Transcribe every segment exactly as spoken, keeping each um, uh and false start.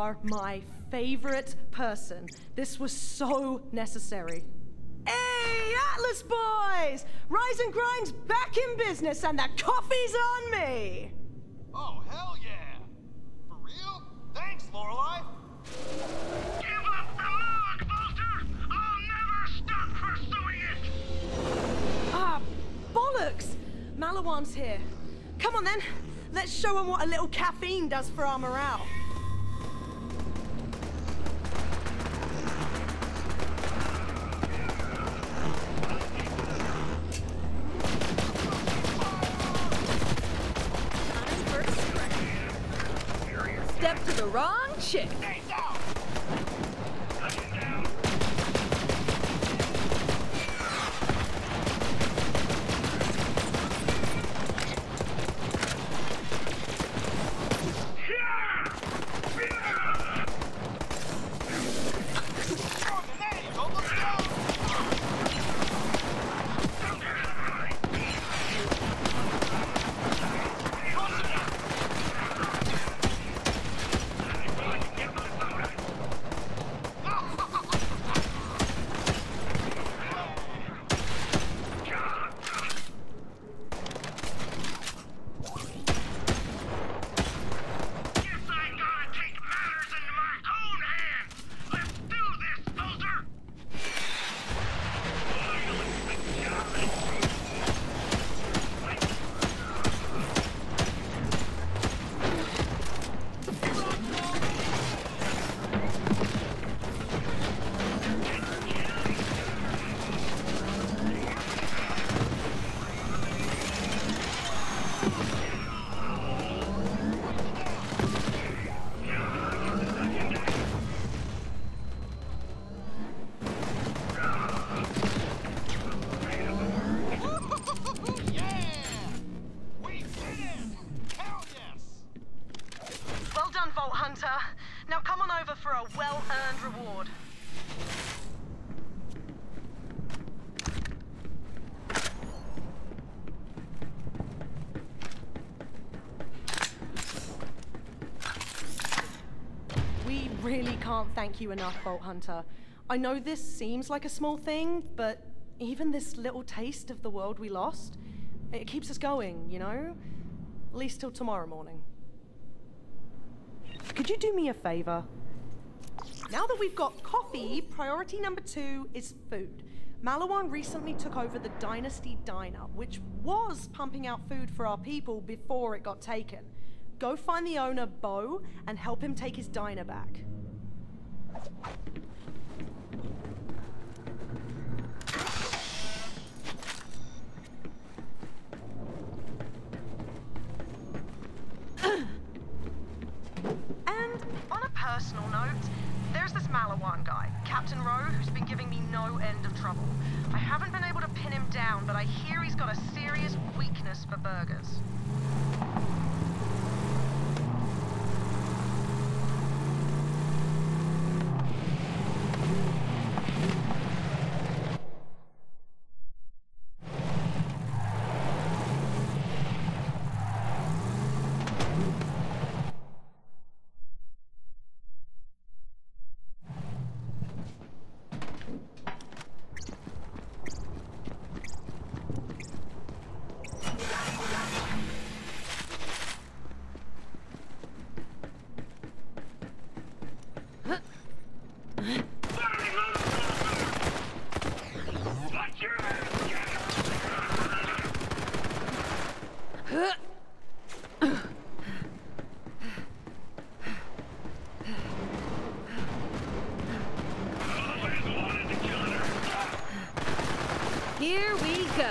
are my favorite person. This was so necessary. Hey, Atlas boys! Rise and Grind's back in business and the coffee's on me! Oh, hell yeah! For real? Thanks, Lorelei! Give up the log, Bolter! I'll never stop pursuing it! Ah, bollocks! Malawan's here. Come on then, let's show him what a little caffeine does for our morale. Step to the wrong chick. Now come on over for a well-earned reward. We really can't thank you enough, Vault Hunter. I know this seems like a small thing, but even this little taste of the world we lost, it keeps us going, you know? At least till tomorrow morning. Could you do me a favor? Now that we've got coffee, priority number two is food. Malawan recently took over the Dynasty Diner, which was pumping out food for our people before it got taken. Go find the owner, Bo, and help him take his diner back. Personal note, there's this Malawan guy, Captain Rowe, who's been giving me no end of trouble. I haven't been able to pin him down, but I hear he's got a serious weakness for burgers. Here we go.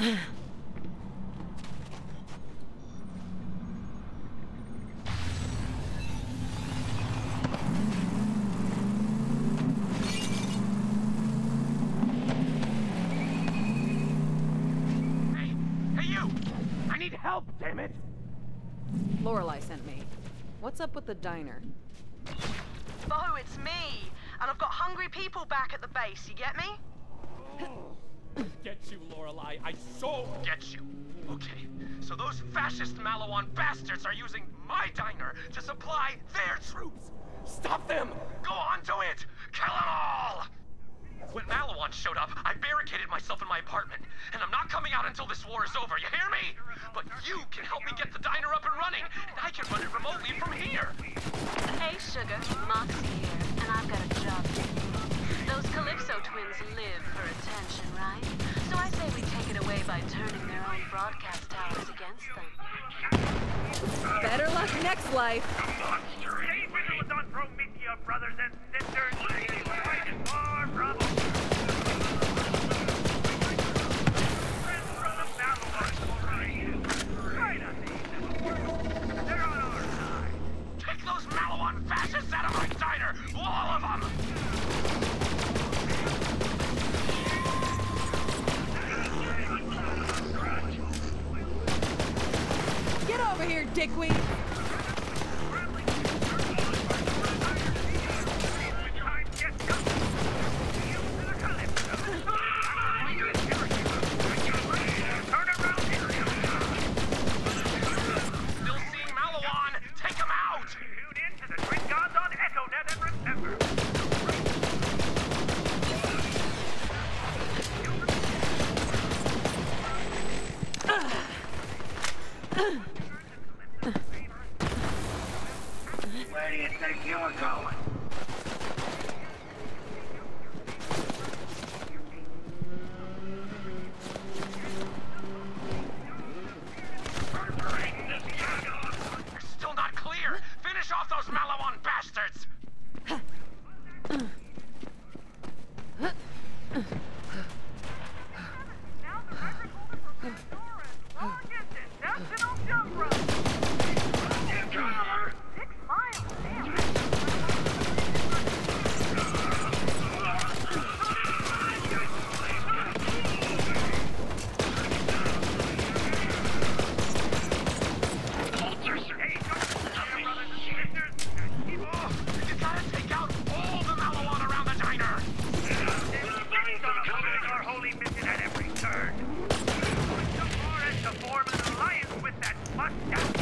Help, damn it! Lorelei sent me. What's up with the diner? Bo, it's me! And I've got hungry people back at the base, you get me? Oh, get you, Lorelei. I so get you. Okay, so those fascist Malawan bastards are using my diner to supply their troops. Stop them! Go on to it! Kill them all! When Malawan showed up, I barricaded myself in my apartment, and I'm not coming out until this war is over, you hear me? But you can help me get the diner up and running, and I can run it remotely from here. Hey, Sugar. Moxie here, and I've got a job to do. Those Calypso twins live for attention, right? So I say we take it away by turning their own broadcast towers against them. Better luck next life. Stay vigilant on Promethea, brothers and sisters. Fight is far from over. Friends from the Babylon, right? Right on these. They're on our side. Kick those Malawan fascists out of my diner! All of them! Get over here, dickweed! Where do you think you were going? They're still not clear! Finish off those Malawan bastards! Now the record holder for Pandora's long distance national jump rope. Six miles, damn. Hey, brothers and sisters, keep off. You gotta take out all the Malawan around the diner! Everybody's on our holy mission at every turn. So far as to form an alliance with that mustache.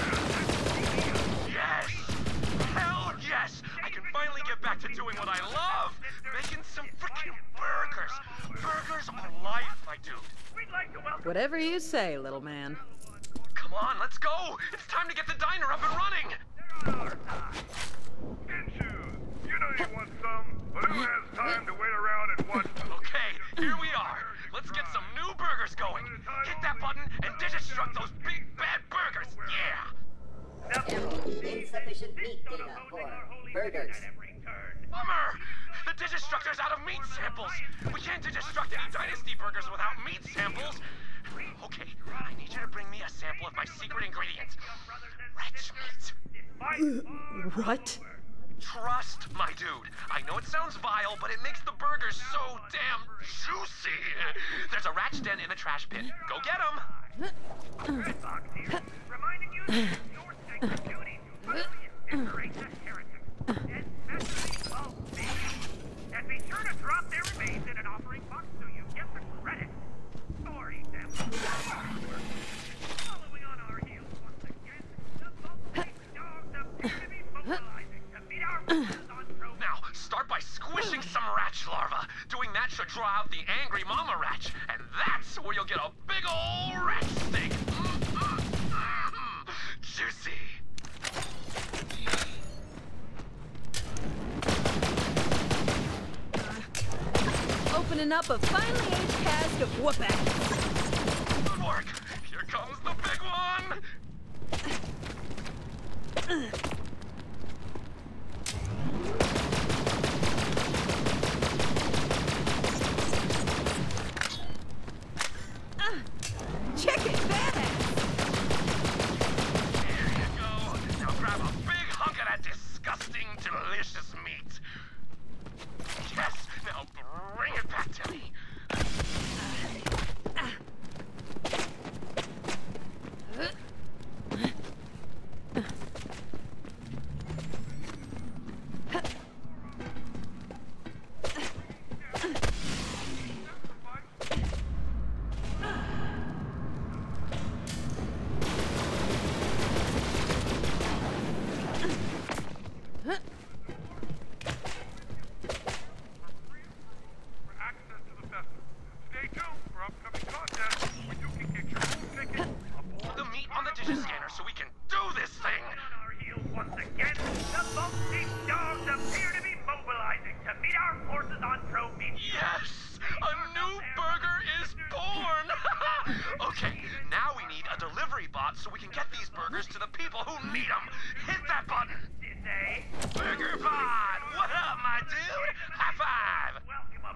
Yes! Hell yes! I can finally get back to doing what I love! Making some freaking burgers! Burgers are life, my dude! We'd like to welcome Whatever you say, little man. Come on, let's go! It's time to get the diner up and running! on our side. Genshu, you know you want some, but who has time to wait around and watch them? Okay, here we are. Let's get some new burgers going. Hit that button and digistruct those big bad burgers! Yeah! Insufficient meat data for burgers. Bummer! The digistructor's out of meat samples! We can't digistruct any Dynasty burgers without meat samples! Okay, I need you to bring me a sample of my secret ingredients. Wretch meat. What? Trust, my dude. I know it sounds vile, but it makes the burgers so damn juicy. There's a rat's den in the trash bin. Go get him! Red Box here, reminding you that your sacred duty to utterly incinerate the heretic. Especially of me. And be sure to drop their remains in an offering box so you get the credit. Or eat them. Following on our heels once again, the Volkswagen dogs appear to be mobilizing to meet our wishes on Pro. Now, start by squishing some ratch larva. Doing that should draw out the angry mama ratch, and that's where you'll get a big ol' ratch steak. Mm, mm, mm, juicy. Opening up a finely aged cask of whoop-ass. Good work. Here comes the big one.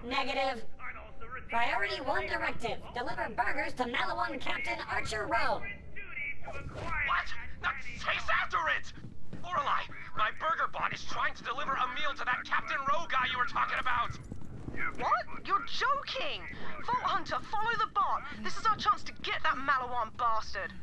Negative. Priority one directive. Deliver burgers to Malawan Captain Archer Rowe. What? Now chase after it! Lorelei, my burger bot is trying to deliver a meal to that Captain Rowe guy you were talking about! What? You're joking! Vault Hunter, follow the bot! This is our chance to get that Malawan bastard!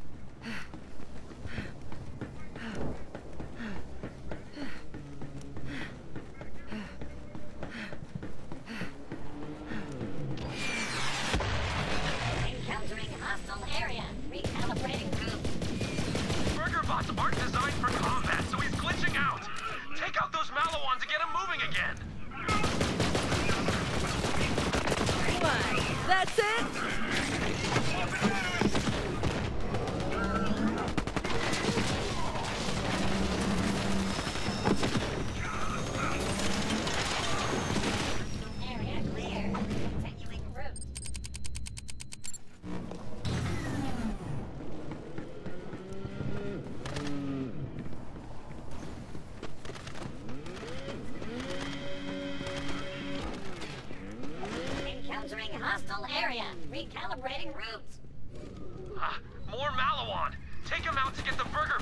Encountering hostile area. Recalibrating group. Burger bots aren't designed for combat, so he's glitching out! Take out those Malawans to get him moving again! Why, that's it? Area clear. Continuing route. Encountering hostile area. Recalibrating routes. Ah, more Malawan! Take him out to get the burger